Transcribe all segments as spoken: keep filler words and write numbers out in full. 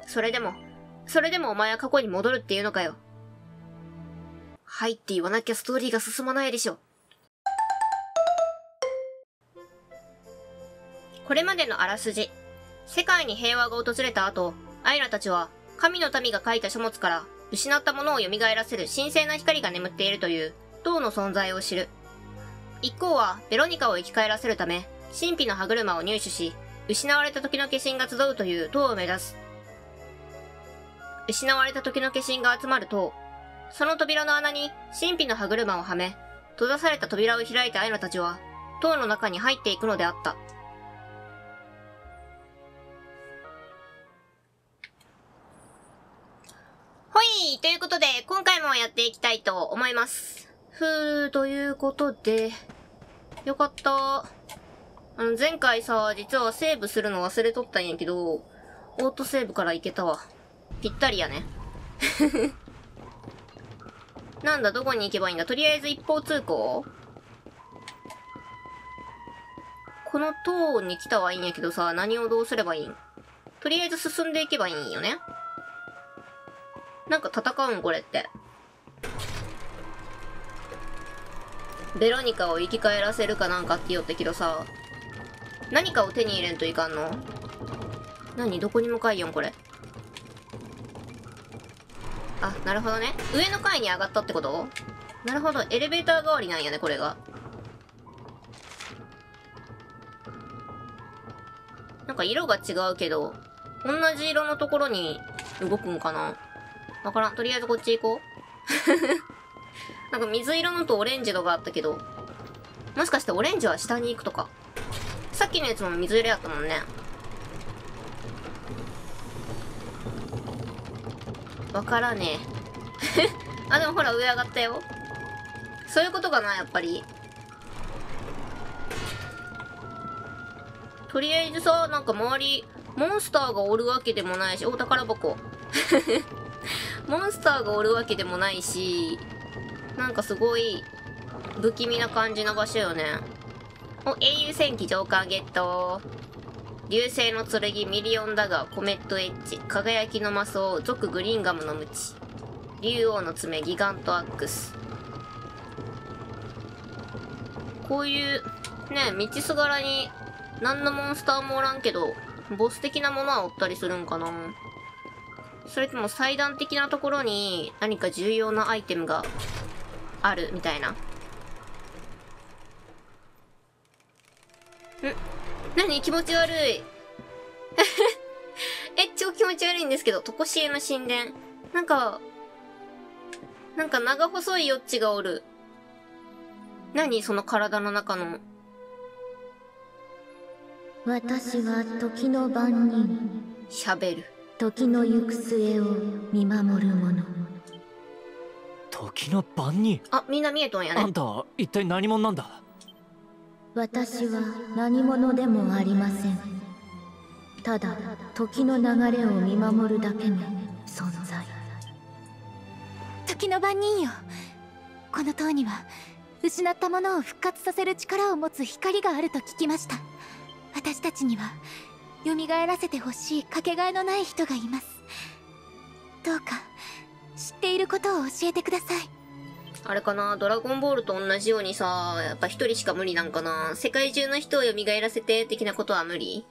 それでも、それでもお前は過去に戻るっていうのかよ。はいって言わなきゃストーリーが進まないでしょ。これまでのあらすじ。世界に平和が訪れた後、アイラたちは神の民が書いた書物から失ったものを蘇らせる神聖な光が眠っているという塔の存在を知る。一行はベロニカを生き返らせるため、神秘の歯車を入手し、失われた時の化身が集うという塔を目指す。失われた時の化身が集まる塔。その扉の穴に神秘の歯車をはめ、閉ざされた扉を開いたアイラたちは、塔の中に入っていくのであった。ほい、ということで、今回もやっていきたいと思います。ふー、ということで、よかった。あの、前回さ、実はセーブするの忘れとったんやけど、オートセーブからいけたわ。ぴったりやね。なんだ、どこに行けばいいんだ。とりあえず一方通行？この塔に来たはいいんやけどさ、何をどうすればいいん？とりあえず進んでいけばいいんよね。なんか戦うんこれって。ベロニカを生き返らせるかなんかって言おったけどさ、何かを手に入れんといかんの？何？どこに向かいよんこれ。あ、なるほどね。上の階に上がったってこと？なるほど。エレベーター代わりなんやね、これが。なんか色が違うけど、同じ色のところに動くんかな？わからん。とりあえずこっち行こう。なんか水色のとオレンジのがあったけど、もしかしてオレンジは下に行くとか。さっきのやつも水色やったもんね。わからねえ。あ、でもほら上上がったよ。そういうことかな、やっぱり。とりあえずさ、なんか周り、モンスターがおるわけでもないし、お、宝箱。モンスターがおるわけでもないし、なんかすごい、不気味な感じの場所よね。お、英雄戦記上巻ゲット。流星の剣ミリオンダガーコメットエッジ輝きの魔装族グリンガムの鞭竜王の爪ギガントアックス。こういうね、道すがらに何のモンスターもおらんけどボス的なものはおったりするんかな。それとも祭壇的なところに何か重要なアイテムがあるみたいな。ん？何？気持ち悪い。え、超気持ち悪いんですけど、とこしえの神殿。なんか、なんか長細いヨッチがおる。何？その体の中の。 私は時の番人。 喋る。 時の行く末を見守る者。 時の番人？ あ、みんな見えとんやね。 あんた、一体何者なんだ？ 私は何者でもありません。ただ時の流れを見守るだけの存在。 時の番人よ。この塔には失ったものを復活させる力を持つ光があると聞きました。私たちには蘇らせてほしいかけがえのない人がいます。どうか知っていることを教えてください。 あれかな、ドラゴンボールと同じようにさ、やっぱ一人しか無理なんかな。世界中の人を蘇らせて的なことは無理？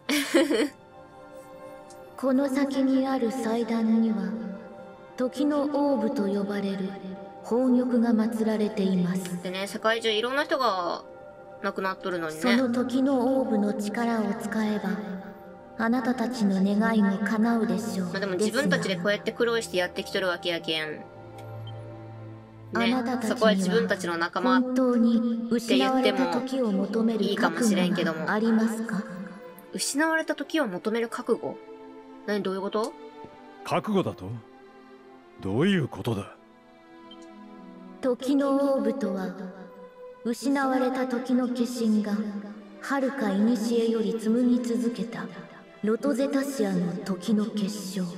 この先にある祭壇には時のオーブと呼ばれる宝玉が祀られています。 でね、世界中いろんな人が亡くなっとるのにね。 その時のオーブの力を使えばあなたたちの願いも叶うでしょう。 まあでも自分たちでこうやって苦労してやってきとるわけやけん。ね、そこは自分たちの仲間本当に失われた時を求めるいいかもしれんけども。 ありますか？ 失われた時を求める覚悟？何？どういうこと？ 覚悟だと？どういうことだ？ 時のオーブとは失われた時の化身が遥か古より紡ぎ続けたロトゼタシアの時の結晶。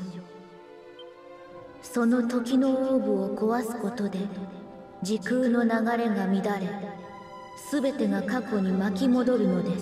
その時のオーブを壊すことで時空の流れが乱れ、全てが過去に巻き戻るのです。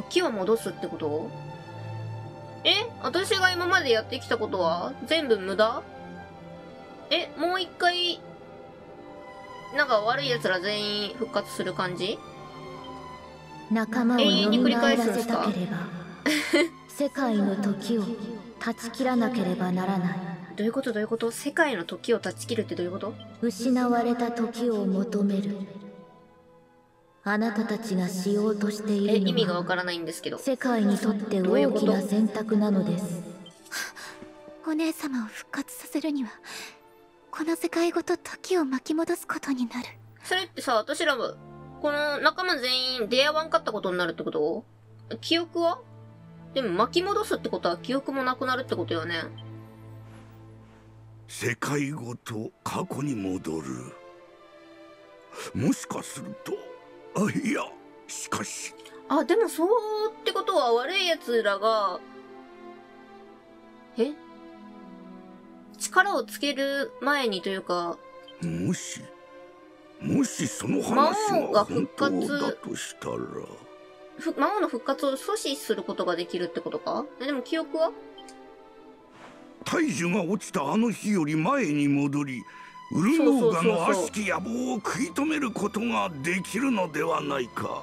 生き返らせるじゃなくって時を戻すってこと？ え、私が今までやってきたことは全部無駄？え、もう一回、なんか悪い奴ら全員復活する感じ？ 仲間を永遠に繰り蘇返すんらせですか？ たければ世界の時を断ち切らなければならない。 どういうことどういうこと？世界の時を断ち切るってどういうこと？ 失われた時を求める。あなたたちがしようとしていえ、 るのは意味がわからないんですけど。 世界にとってどういうこと大きな選択なのです。 お姉様を復活させるにはこの世界ごと時を巻き戻すことになる。 それってさ、私らも、この仲間全員出会わんかったことになるってこと？記憶は？でも巻き戻すってことは記憶もなくなるってことよね。 世界ごと過去に戻る。もしかすると、あ、いや、しかし。 あ、でもそうってことは悪い奴らが、え？力をつける前にというか、 もし、もしその話が本当だとしたら。 ふ魔王の復活を阻止することができるってことか？え、でも記憶は？ 大樹が落ちたあの日より前に戻り、ウルノーガの悪しき野望を食い止めることができるのではないか。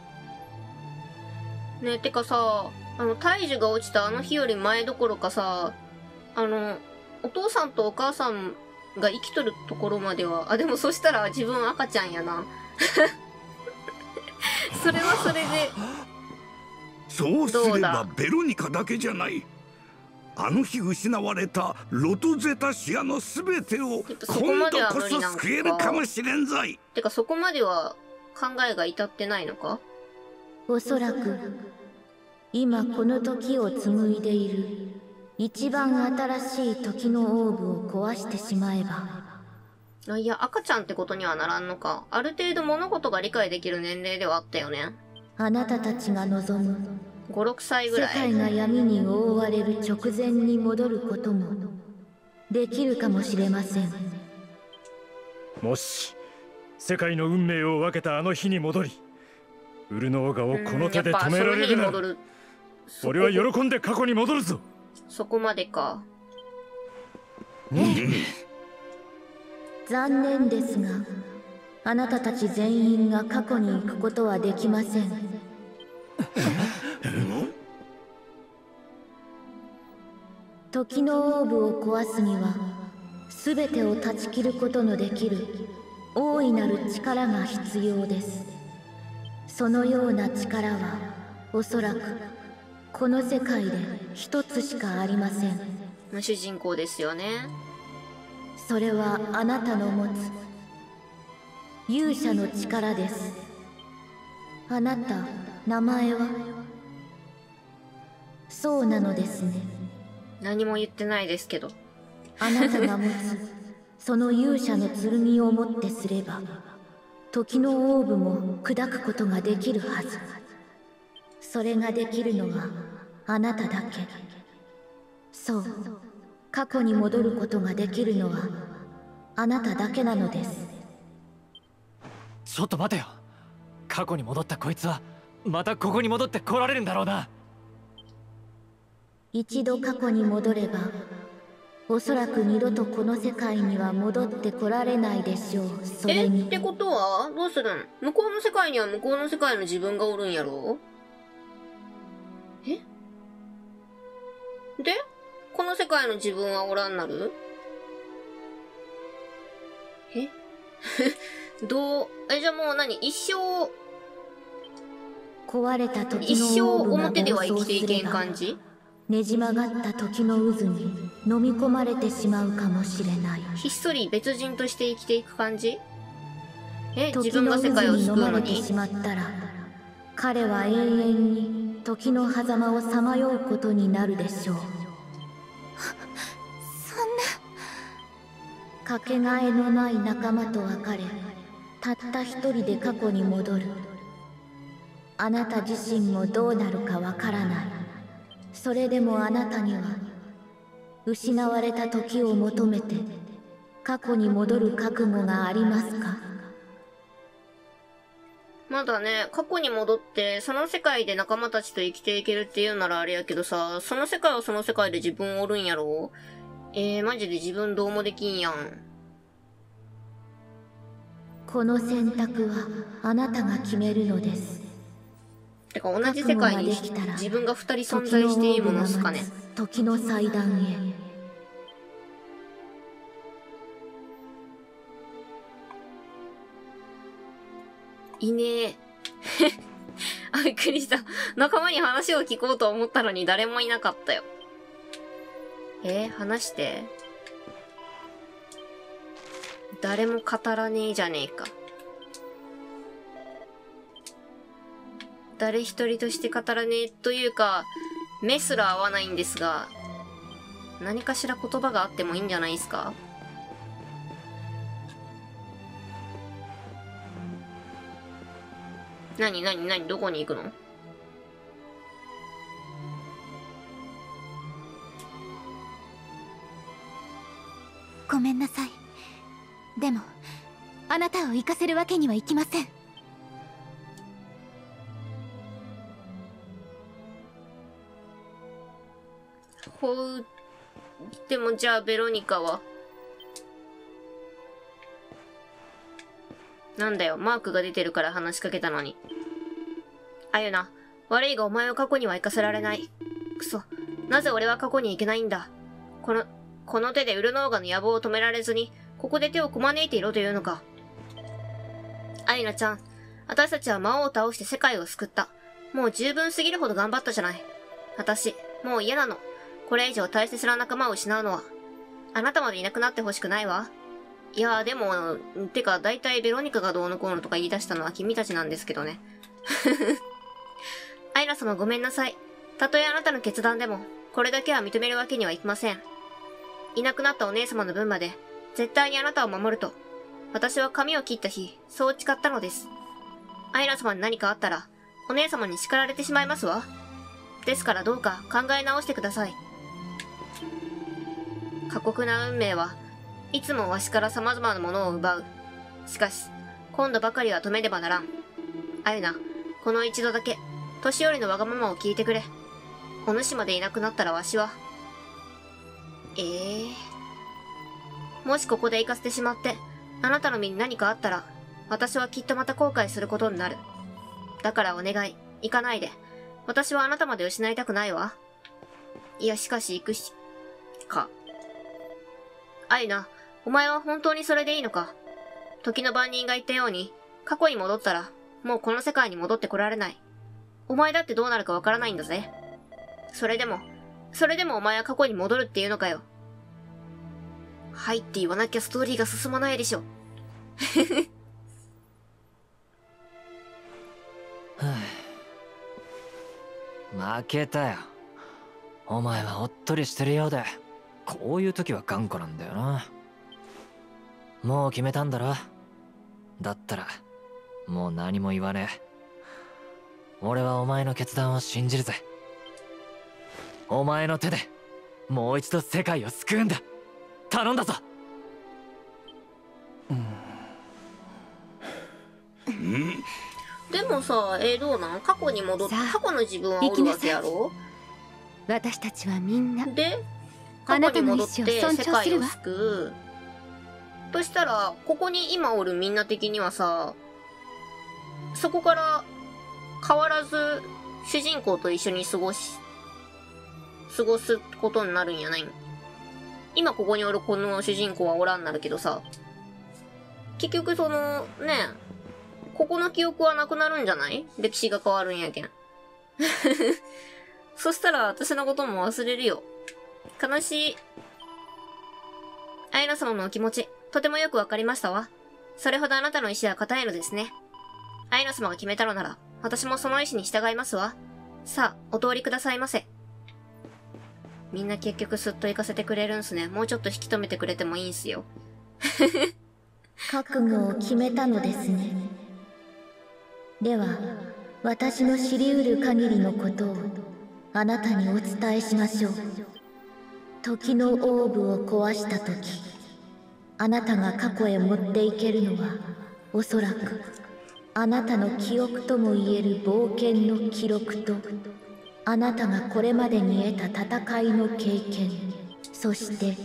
ねえ、てかさ、あの、大樹が落ちたあの日より前どころかさ、あの、お父さんとお母さんが生きとるところまでは、あ、でもそしたら自分赤ちゃんやな。それはそれで。 そうすればベロニカだけじゃない。あの日失われたロトゼタシアのすべてを今度こそ救えるかもしれんぞい。 てかそこまでは考えが至ってないのか？ おそらく今この時を紡いでいる一番新しい時のオーブを壊してしまえば。 あ、いや、赤ちゃんってことにはならんのか。ある程度物事が理解できる年齢ではあったよね。 あなたたちが望むご、ろくさいぐらい。 世界が闇に覆われる直前に戻ることもできるかもしれません。 もし世界の運命を分けたあの日に戻り、ウルノーガをこの手で止められるなら、俺は喜んで過去に戻るぞ。 そこまでか。 残念ですが、あなたたち全員が過去に行くことはできません。時のオーブを壊すには、すべてを断ち切ることのできる大いなる力が必要です。そのような力は、おそらくこの世界で一つしかありません。 主人公ですよね。 それはあなたの持つ勇者の力です。あなた、名前は？そうなのですね。 何も言ってないですけど。 あなたが持つその勇者の剣をもってすれば、時のオーブも砕くことができるはず。それができるのはあなただけ。そう、過去に戻ることができるのはあなただけなのです。 ちょっと待てよ。過去に戻ったこいつはまたここに戻って来られるんだろうな。 一度過去に戻れば、おそらく二度とこの世界には戻ってこられないでしょう。それに。 えってことはどうするん？向こうの世界には向こうの世界の自分がおるんやろ？え？でこの世界の自分はおらんなる？えどう、え、じゃあもう何一生、 壊れた時一生のオーブが表では生暴きていけ走すれば、 ん感じ？ ねじ曲がった時の渦に飲み込まれてしまうかもしれない。 ひっそり別人として生きていく感じ？え、自時の渦分が世界をに飲救うのに？ まれてしまったら、彼は永遠に時の狭間をさまようことになるでしょう。 そんな。 かけがえのない仲間と別れ、たった一人で過去に戻る。あなた自身もどうなるかわからない。それでもあなたには失われた時を求めて過去に戻る覚悟がありますか？ まだね、過去に戻って、その世界で仲間たちと生きていけるっていうならあれやけどさ、その世界はその世界で自分おるんやろ？えー、マジで自分どうもできんやん。 この選択はあなたが決めるのです。 てか同じ世界に自分が二人存在していいものですかね。 時の祭壇へ。 いねえ。あ、びっくりした。仲間に話を聞こうと思ったのに誰もいなかったよ。えー、話して。誰も語らねえじゃねえか。誰一人として語らねえというか、目すら合わないんですが、何かしら言葉があってもいいんじゃないですか？なになになにどこに行くの？ ごめんなさい。でもあなたを行かせるわけにはいきません。 ほう。でもじゃあベロニカは？なんだよ、マークが出てるから話しかけたのに。あゆな、悪いがお前を過去には行かせられない。くそ、なぜ俺は過去に行けないんだ。この、この手でウルノーガの野望を止められずに、ここで手をこまねいていろというのか。あゆなちゃん、私たちは魔王を倒して世界を救った。もう十分すぎるほど頑張ったじゃない。私、もう嫌なの。これ以上大切な仲間を失うのは。あなたまでいなくなってほしくないわ。いやーでも、てか大体ベロニカがどうのこうのとか言い出したのは君たちなんですけどね。アイラ様ごめんなさい。たとえあなたの決断でも、これだけは認めるわけにはいきません。いなくなったお姉様の分まで、絶対にあなたを守ると。私は髪を切った日、そう誓ったのです。アイラ様に何かあったら、お姉様に叱られてしまいますわ。ですからどうか考え直してください。過酷な運命はいつもわしから様々なものを奪う。しかし、今度ばかりは止めねばならん。あゆな、この一度だけ、年寄りのわがままを聞いてくれ。お主までいなくなったらわしは。ええー。もしここで行かせてしまって、あなたの身に何かあったら、私はきっとまた後悔することになる。だからお願い、行かないで。私はあなたまで失いたくないわ。いや、しかし行くし、か。あゆな、お前は本当にそれでいいのか？時の番人が言ったように、過去に戻ったら、もうこの世界に戻ってこられない。お前だってどうなるかわからないんだぜ。それでも、それでもお前は過去に戻るっていうのかよ。はいって言わなきゃストーリーが進まないでしょ。 負けたよ。お前はおっとりしてるようで、こういう時は頑固なんだよな。もう決めたんだろ。だったらもう何も言わねえ。俺はお前の決断を信じるぜ。お前の手でもう一度世界を救うんだ。頼んだぞ。 うんでもさ、えー、どうなん？過去に戻って、過去の自分はおるわけやろ？ 私たちはみんなで、過去に戻って世界を救う。としたら、ここに今おるみんな的にはさ、そこから変わらず主人公と一緒に過ごし、過ごすことになるんやないん？今ここにおるこの主人公はおらんなるけどさ、結局その、ね、ここの記憶はなくなるんじゃない？歴史が変わるんやけん。そしたら私のことも忘れるよ。悲しい。アイナ様のお気持ち、とてもよくわかりましたわ。それほどあなたの意志は固いのですね。アイナ様が決めたのなら、私もその意志に従いますわ。さあ、お通りくださいませ。みんな結局すっと行かせてくれるんすね。もうちょっと引き止めてくれてもいいんすよ。 覚悟を決めたのですね。では、私の知り得る限りのことをあなたにお伝えしましょう。時のオーブを壊した時、あなたが過去へ持っていけるのはおそらくあなたの記憶ともいえる冒険の記録と、あなたがこれまでに得た戦いの経験、そして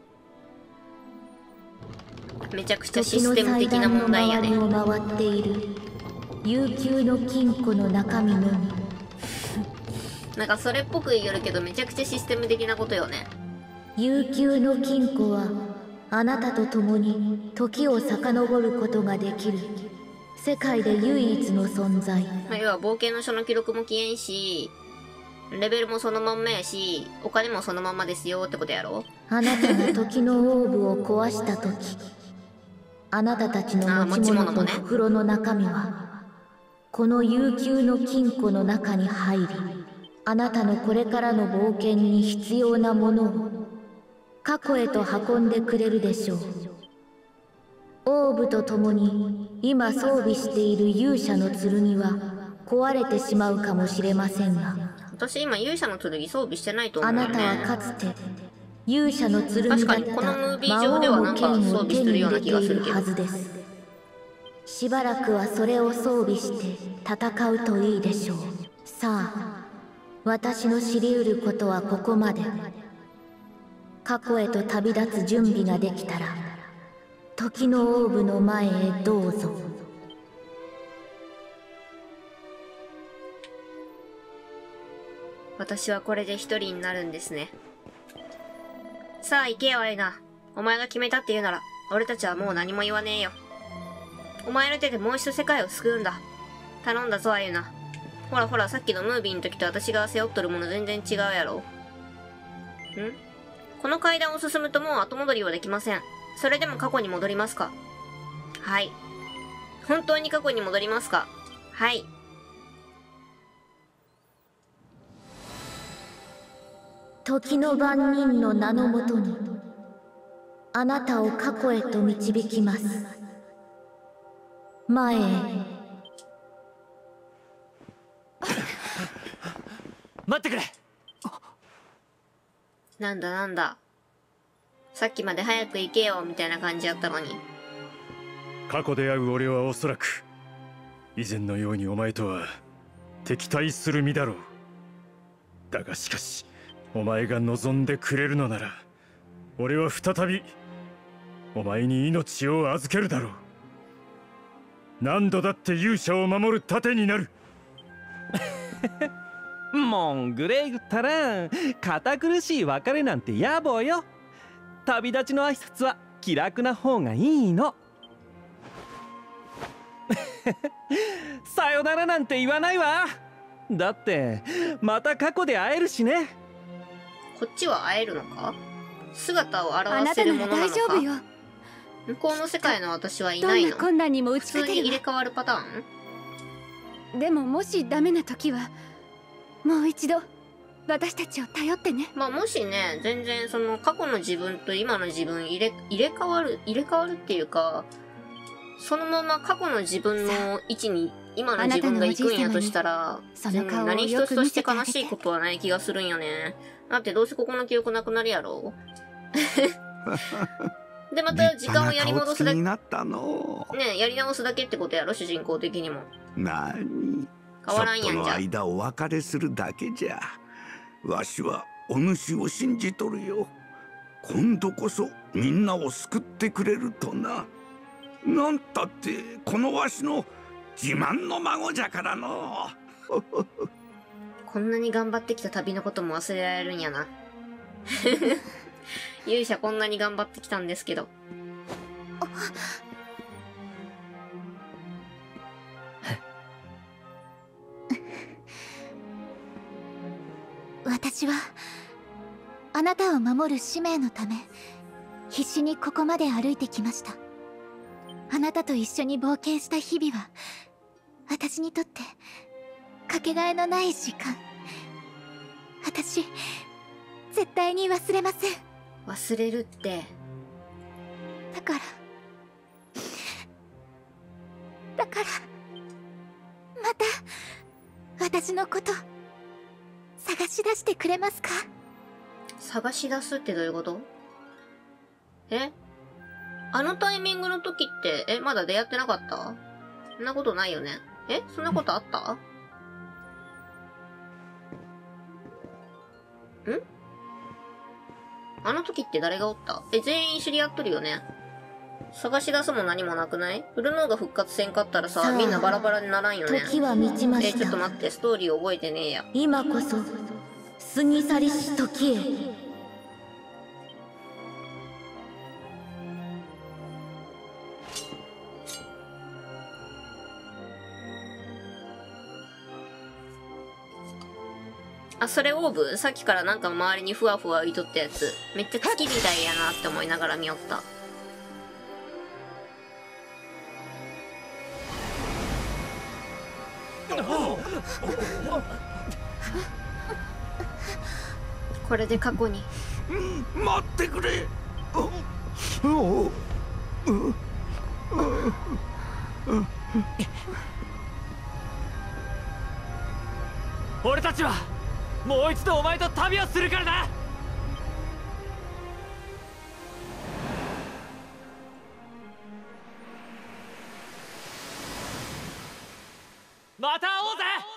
めちゃくちゃシステム的な問題やね。 時の祭壇の周りを回っている悠久の金庫の中身のみ。 なんかそれっぽく言えるけど、めちゃくちゃシステム的なことよね。 悠久の金庫はあなたと共に時を遡ることができる世界で唯一の存在。 まあ、要は冒険の書の記録も消えんし、レベルもそのまんまやし、お金もそのまんまですよってことやろ。 あなたが時のオーブを壊した時、あなたたちの持ち物と袋の中身はこの悠久の金庫の中に入り、あなたのこれからの冒険に必要なものを過去へと運んでくれるでしょう。オーブと共に今装備している勇者の剣は壊れてしまうかもしれませんが、 私今勇者の剣装備してないと思うあよね。 なたはかつて勇者の剣だっ確かにこのムービー上でた魔王はなんかの剣を装備する手に入れてような気がすいるるけど。 はずです。しばらくはそれを装備して戦うといいでしょう。さあ、私の知り得ることはここまで。過去へと旅立つ準備ができたら時のオーブの前へどうぞ。 私はこれで一人になるんですね。さあ行けよアイナ。お前が決めたって言うなら俺たちはもう何も言わねえよ。お前の手でもう一度世界を救うんだ。頼んだぞアイナ。ほらほら、さっきのムービーの時と私が背負っとるもの全然違うやろ。ん？この階段を進むともう後戻りはできません。それでも過去に戻りますか？はい。本当に過去に戻りますか？はい。 時の番人の名のもとにあなたを過去へと導きます。前へ。 待ってくれ。 なんだなんだ。さっきまで早く行けよみたいな感じやったのに。 過去で会う俺はおそらく以前のようにお前とは敵対する身だろう。だがしかしお前が望んでくれるのなら俺は再びお前に命を預けるだろう。何度だって勇者を守る盾になる。 もんグレイグったら堅苦しい別れなんて野暮よ。旅立ちの挨拶は気楽な方がいいの。さよならなんて言わないわ。だってまた過去で会えるしね。 こっちは会えるのか？姿を現せるものなのか？ あなたなら大丈夫よ。 向こうの世界の私はいないの？ どんな困難にも打普ち勝てるわ。 通に入れ替わるパターン？ でももしダメな時はもう一度私たちを頼ってね。 まあもしね、全然その過去の自分と今の自分入れ、入れ替わる、入れ替わるっていうか、そのまま過去の自分の位置に今の自分が行くんやとしたら、 その顔を何一よくつとして見せてあげて悲しいことはない気がするんよね。だってどうせここの記憶なくなるやろ。で、また時間をやり戻すだけ。 になったの。 ね、やり直すだけってことやろ、主人公的にも。 なに。 変わらんやんじゃ。 ちょっとの間お別れするだけじゃ。わしはお主を信じとるよ。今度こそみんなを救ってくれるとな。なんたってこのわしの自慢の孫じゃからの。 こんなに頑張ってきた旅のことも忘れられるんやな。勇者こんなに頑張ってきたんですけど。 私はあなたを守る使命のため必死にここまで歩いてきました。あなたと一緒に冒険した日々は私にとってかけがえのない時間。私絶対に忘れません。 忘れるって。 だからだからまた私のこと探し出してくれますか？ 探し出すってどういうこと？え？あのタイミングの時って、え、まだ出会ってなかった？ そんなことないよね。え、そんなことあった？ん？あの時って誰がおった？え、全員知り合っとるよね。探し出すも何もなくない？フルノーが復活せんかったらさ、 さあみんなバラバラにならんよね。 時は満ちまえ、 しちょったと待って、ストーリー覚えてねえや。 今こそ過ぎ去りし時へ。 あ、それオーブ？さっきからなんか周りにふわふわ浮いとったやつ。めっちゃ月みたいやなって思いながら見よった。これで過去に。 待ってくれ。 俺たちはもう一度お前と旅をするからな。また会おうぜ。